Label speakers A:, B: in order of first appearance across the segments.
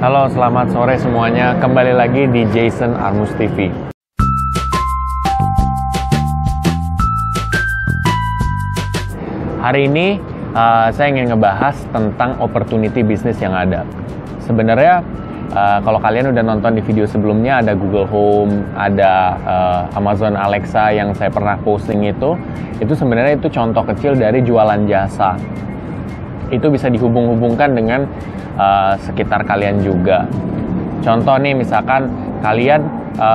A: Halo, selamat sore semuanya. Kembali lagi di Jason Armus TV. Hari ini saya ingin ngebahas tentang opportunity bisnis yang ada. Sebenarnya kalau kalian udah nonton di video sebelumnya, ada Google Home, ada Amazon Alexa yang saya pernah posting itu sebenarnya itu contoh kecil dari jualan jasa. Itu bisa dihubung-hubungkan dengan sekitar kalian juga. Contoh nih, misalkan kalian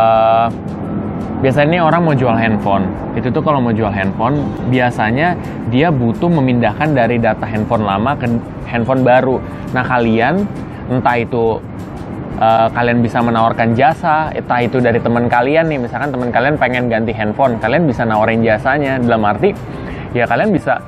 A: biasanya orang mau jual handphone. Itu tuh kalau mau jual handphone, biasanya dia butuh memindahkan dari data handphone lama ke handphone baru. Nah, kalian entah itu kalian bisa menawarkan jasa, entah itu dari teman kalian nih, misalkan teman kalian pengen ganti handphone, kalian bisa nawarin jasanya. Dalam arti, ya kalian bisa,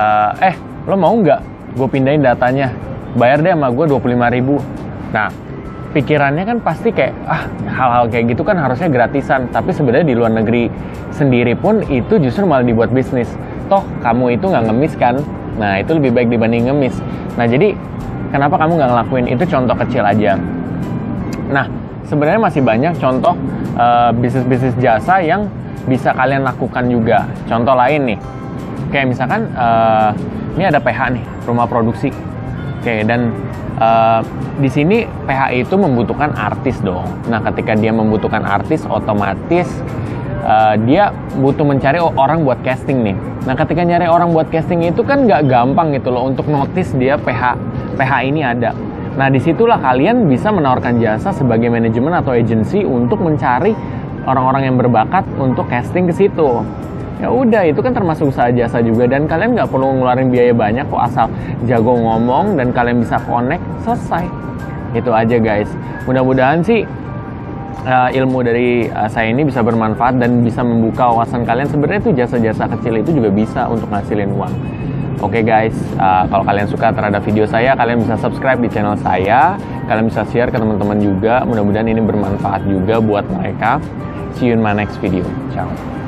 A: lo mau nggak gue pindahin datanya? Bayar deh sama gue 25.000. Nah, pikirannya kan pasti kayak, hal-hal kayak gitu kan harusnya gratisan. Tapi sebenarnya di luar negeri sendiri pun itu justru malah dibuat bisnis. Toh, kamu itu nggak ngemis kan? Nah, itu lebih baik dibanding ngemis. Nah, jadi kenapa kamu nggak ngelakuin? Itu contoh kecil aja. Nah, sebenarnya masih banyak contoh bisnis-bisnis jasa yang bisa kalian lakukan juga. Contoh lain nih, kayak misalkan ini ada PH nih, rumah produksi. Oke, dan di sini PH itu membutuhkan artis dong. Nah, ketika dia membutuhkan artis, otomatis dia butuh mencari orang buat casting nih. Nah, ketika nyari orang buat casting itu kan nggak gampang gitu loh untuk notice dia PH ini ada. Nah, disitulah kalian bisa menawarkan jasa sebagai manajemen atau agensi untuk mencari orang-orang yang berbakat untuk casting ke situ. Ya udah, itu kan termasuk usaha jasa juga, dan kalian nggak perlu ngeluarin biaya banyak kok, asal jago ngomong dan kalian bisa connect, selesai. Itu aja guys. Mudah-mudahan sih ilmu dari saya ini bisa bermanfaat dan bisa membuka wawasan kalian. Sebenarnya itu jasa-jasa kecil itu juga bisa untuk ngasilin uang. Oke guys, kalau kalian suka terhadap video saya, kalian bisa subscribe di channel saya, kalian bisa share ke teman-teman juga. Mudah-mudahan ini bermanfaat juga buat mereka. See you in my next video. Ciao.